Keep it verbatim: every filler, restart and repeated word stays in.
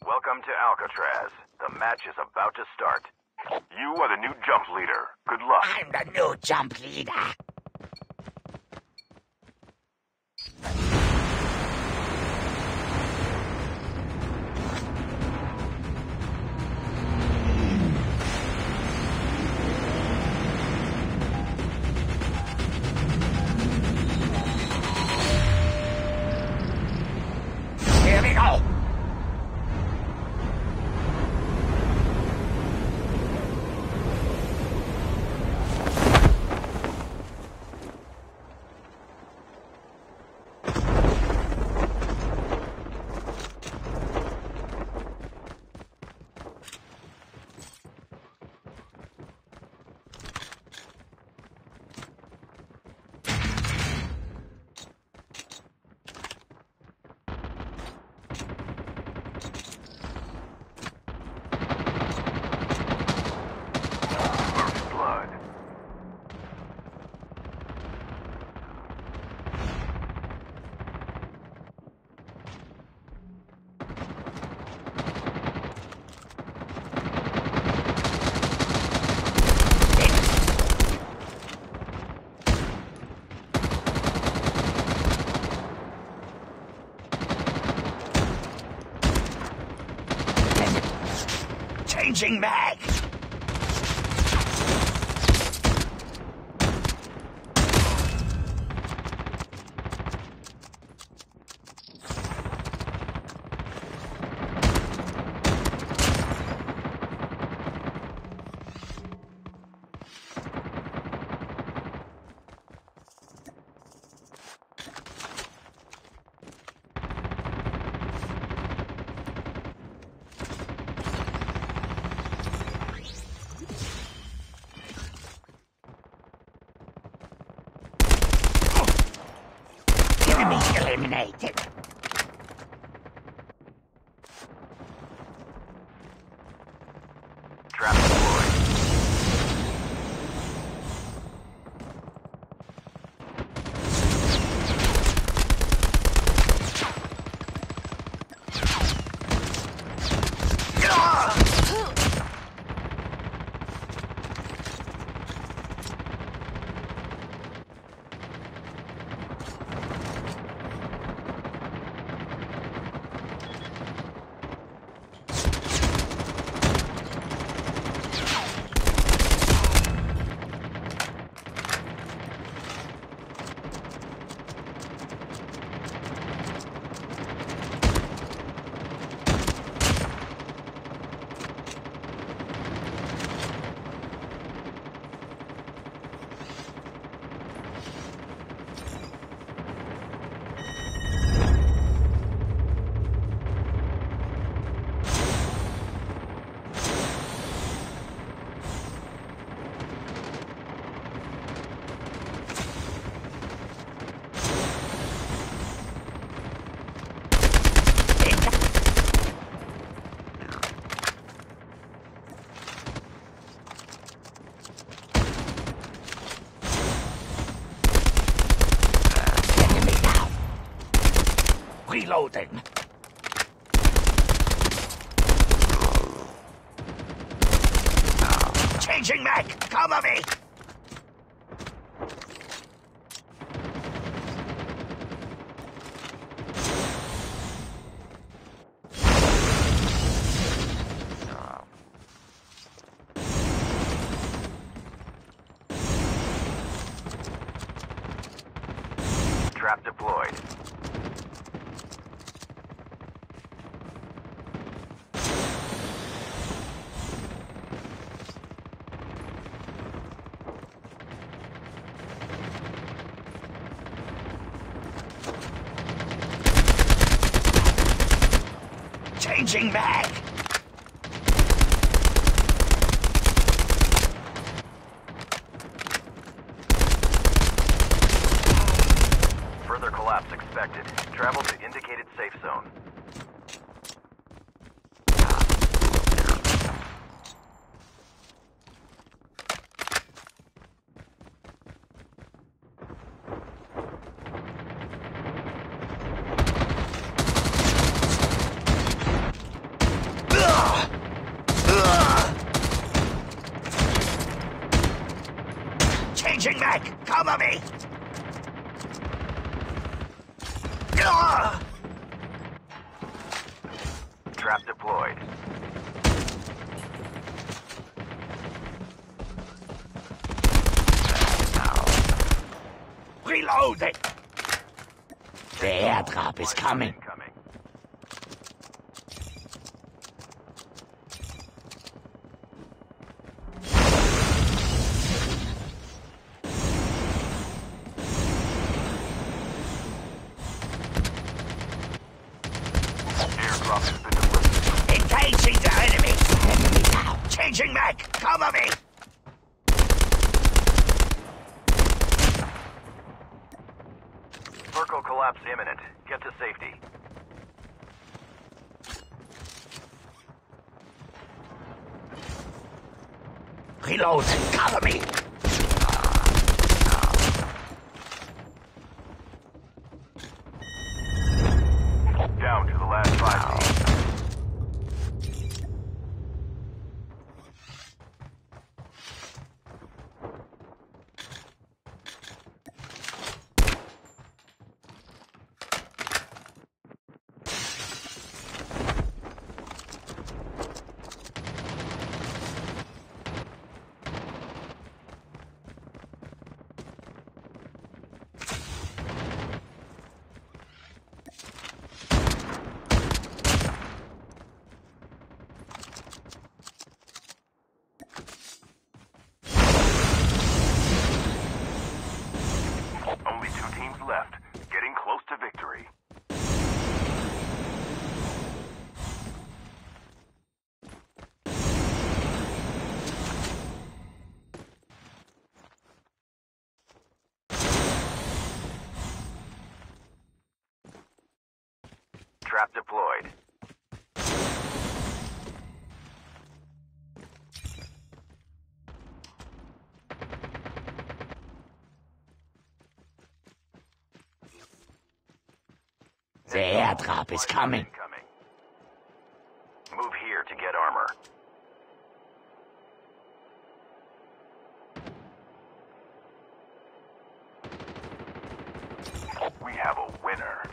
Welcome to Alcatraz. The match is about to start. You are the new jump leader. Good luck. I'm the new jump leader. Here we go. First blood. Changing mag. Enemy eliminated. Trap deployed. Enemy down. Reloading. Changing mag. Cover me. Trap deployed. Changing mag. Further collapse expected. Travel to indicated safe zone. Changing mag! Cover me! Ugh! Trap deployed. Reloading! The airdrop is coming. Incoming. Airdrop has been delivered. Engaging the enemy! Enemy down! Changing mag! Cover me! Circle collapse imminent. Get to safety. Reload! Cover me! Down to the last five teams. Only two teams left. Getting close to victory. Trap deployed. The airdrop is coming. Incoming. Move here to get armor. We have a winner.